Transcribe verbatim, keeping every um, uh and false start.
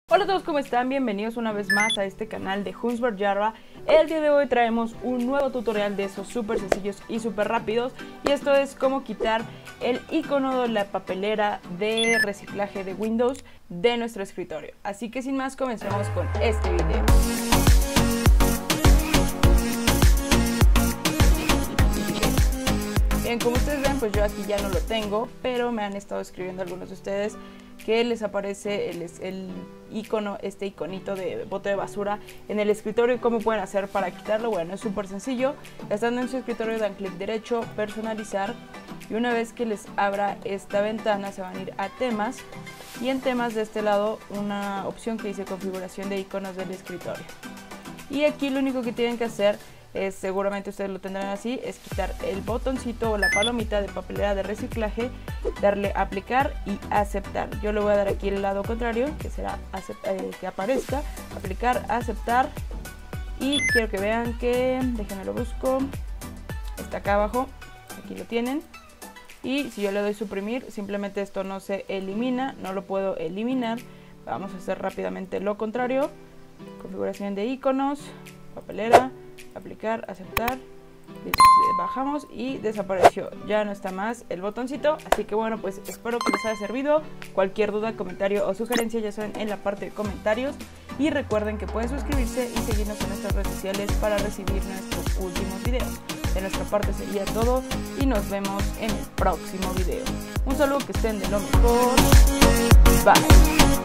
Hola a todos, ¿cómo están? Bienvenidos una vez más a este canal de Huntsberg Java. El día de hoy traemos un nuevo tutorial de esos súper sencillos y súper rápidos. Y esto es cómo quitar el icono de la papelera de reciclaje de Windows de nuestro escritorio. Así que sin más, comencemos con este video. Bien, como ustedes ven, pues yo aquí ya no lo tengo, pero me han estado escribiendo algunos de ustedes que les aparece el, el icono, este iconito de bote de basura en el escritorio. ¿Y cómo pueden hacer para quitarlo? Bueno, es súper sencillo. Estando en su escritorio dan clic derecho, personalizar, y una vez que les abra esta ventana se van a ir a temas, y en temas de este lado una opción que dice configuración de iconos del escritorio. Y aquí lo único que tienen que hacer es, seguramente ustedes lo tendrán así, es quitar el botoncito o la palomita de papelera de reciclaje, darle a aplicar y aceptar. Yo le voy a dar aquí el lado contrario, que será eh, que aparezca, aplicar, aceptar, y quiero que vean que, déjenme lo busco, está acá abajo, aquí lo tienen. Y si yo le doy suprimir, simplemente esto no se elimina, no lo puedo eliminar. Vamos a hacer rápidamente lo contrario, configuración de iconos, papelera, aplicar, aceptar, bajamos y desapareció, ya no está más el botoncito. Así que bueno, pues espero que les haya servido. Cualquier duda, comentario o sugerencia ya saben en la parte de comentarios, y recuerden que pueden suscribirse y seguirnos en nuestras redes sociales para recibir nuestros últimos videos. De nuestra parte sería todo y nos vemos en el próximo video. Un saludo, que estén de lo mejor. Bye.